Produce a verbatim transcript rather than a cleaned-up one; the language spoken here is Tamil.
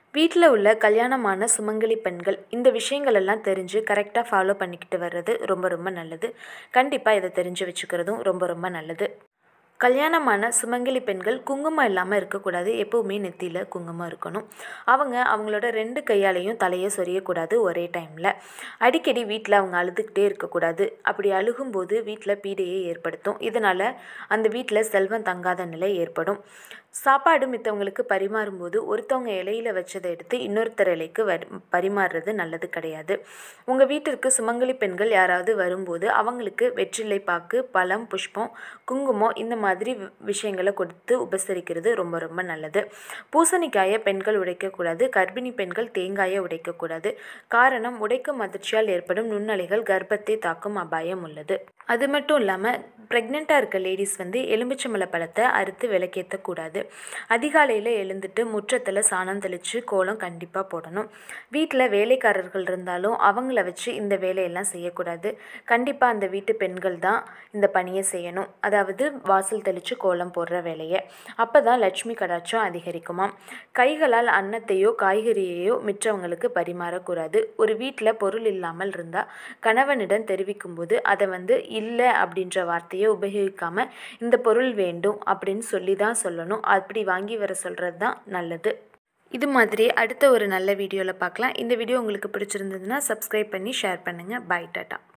வீட்டில் உள்ள கல்யாணமான சுமங்கலி பெண்கள் இந்த விஷயங்கள் எல்லாம் தெரிஞ்சு கரெக்டாக ஃபாலோ பண்ணிக்கிட்டு வர்றது ரொம்ப ரொம்ப நல்லது. கண்டிப்பாக இதை தெரிஞ்சு வச்சுக்கிறதும் ரொம்ப ரொம்ப நல்லது. கல்யாணமான சுமங்கலி பெண்கள் குங்குமம் இல்லாமல் இருக்கக்கூடாது. எப்போவுமே நெத்தியில் குங்குமம் இருக்கணும். அவங்க அவங்களோட ரெண்டு கையாலையும் தலையை சொரியக்கூடாது ஒரே டைமில். அடிக்கடி வீட்டில் அவங்க அழுதுகிட்டே இருக்கக்கூடாது. அப்படி அழுகும்போது வீட்டில் பீடையை ஏற்படுத்தும். இதனால் அந்த வீட்டில் செல்வம் தங்காத நிலை ஏற்படும். சாப்பாடு மித்தவங்களுக்கு பரிமாறும்போது ஒருத்தவங்க இலையில் வச்சதை எடுத்து இன்னொருத்தர் இலைக்கு வரி பரிமாறுறது நல்லது கிடையாது. உங்கள் வீட்டிற்கு சுமங்கலி பெண்கள் யாராவது வரும்போது அவங்களுக்கு வெற்றிலை பாக்கு, பழம், புஷ்பம், குங்குமம் இந்த மாதிரி விஷயங்களை கொடுத்து உபசரிக்கிறது ரொம்ப ரொம்ப நல்லது. பூசணிக்காயை பெண்கள் உடைக்கக்கூடாது. கர்ப்பிணி பெண்கள் தேங்காயை உடைக்கக்கூடாது. காரணம், உடைக்கும் அதிர்ச்சியால் ஏற்படும் நுண்ணலைகள் கர்ப்பத்தை தாக்கும் அபாயம் உள்ளது. அது மட்டும் இல்லாமல் ப்ரெக்னெண்ட்டாக இருக்க லேடிஸ் வந்து எலுமிச்சம்பழ பழத்தை அறுத்து விளக்கேற்றக்கூடாது. அதிகாலையில் எழுந்துட்டு முற்றத்தில் சாணம் தெளித்து கோலம் கண்டிப்பாக போடணும். வீட்டில் வேலைக்காரர்கள் இருந்தாலும் அவங்கள வச்சு இந்த வேலையெல்லாம் செய்யக்கூடாது. கண்டிப்பாக அந்த வீட்டு பெண்கள் தான் இந்த பணியை செய்யணும். அதாவது வாசல் தெளித்து கோலம் போடுற வேலையை. அப்போ தான் லட்சுமி கடாட்சம் அதிகரிக்குமாம். கைகளால் அன்னத்தையோ காய்கறியையோ மிற்றவங்களுக்கு பரிமாறக்கூடாது. ஒரு வீட்டில் பொருள் இல்லாமல் இருந்தால் கணவனிடம் தெரிவிக்கும்போது அதை வந்து இல்லை அப்படின்ற வார்த்தையை உபயோகிக்காம இந்த பொருள் வேண்டும் அப்படின்னு சொல்லி தான் சொல்லணும். அப்படி வாங்கி வர சொல்கிறது தான் நல்லது. இது மாதிரி அடுத்த ஒரு நல்ல வீடியோவில் பார்க்கலாம். இந்த வீடியோ உங்களுக்கு பிடிச்சிருந்ததுன்னா சப்ஸ்கிரைப் பண்ணி ஷேர் பண்ணுங்கள். Bye tata.